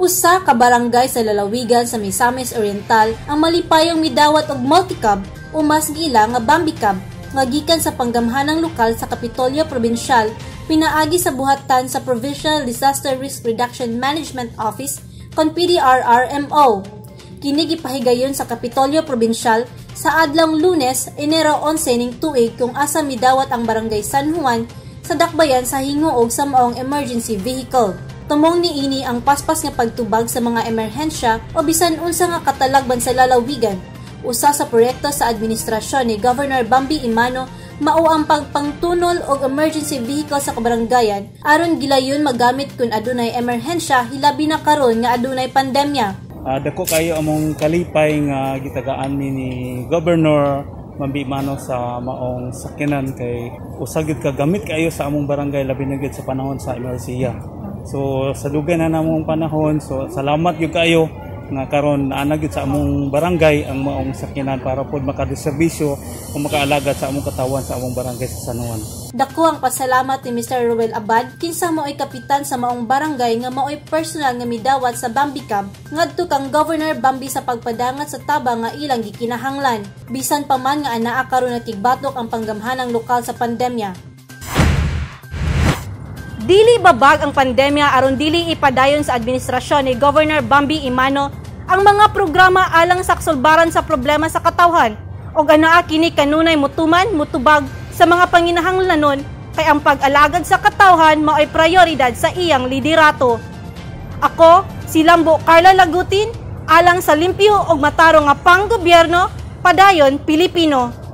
Usa ka barangay sa lalawigan sa Misamis Oriental ang malipayong midawat og multicab o mas giila nga Bambicab nga gikan sa panggamhanang lokal sa Kapitolyo Probinsyal pinaagi sa buhatan sa Provincial Disaster Risk Reduction Management Office kon PDRRMO. Kini gipahigayon sa Kapitolyo Probinsyal sa adlong Lunes, Enero 11 ning tuig kung asa midawat ang barangay San Juan sa dakbayan sa hinguog sa maong emergency vehicle. Tumong niini ang paspas nga pagtubag sa mga emerhensya o bisan unsa nga katalagban sa lalawigan. Usa sa proyekto sa administrasyon ni Governor Bambi Imano mao ang pagpangtunol og emergency vehicle sa kabarangayan aron gilayon magamit kun adunay emerhensya hilabi na karon nga adunay pandemya. Dako kayo among kalipay nga gitagaan ni Governor Bambi Imano sa maong sakyanan kay usagid ka gamit kayo sa among barangay labi na gid sa panahon sa emerhensiya. So sa dugay na namong panahon, so salamat gyud kayo nga karon naana gyud sa among barangay ang maong sakyanan para pod makadeserbisyo o makaalaga sa among katawan sa among barangay sa San Juan. Dako ang pasalamat ni Mr. Ruel Abad kinsa mao'y kapitan sa maong barangay nga mao'y personal nga midawat sa Bambicab ngadto kang Governor Bambi sa pagpadangat sa tabang nga ilang gikinahanglan bisan pa man nga anaa karon nakigbatok ang panggamhanang lokal sa pandemya. Dili babag ang pandemya aron dili ipadayon sa administrasyon ni Governor Bambi Imano ang mga programa alang sa kasulbaran sa problema sa katawhan ug anaa kini kanunay mutuman mutubag sa mga panginahanglanon kay ang pag-alagad sa katawhan mao'y prioridad sa iyang liderato. Ako, si Lambo Carla Lagutin, alang sa limpyo ug matarong nga panggobyerno, padayon Pilipino.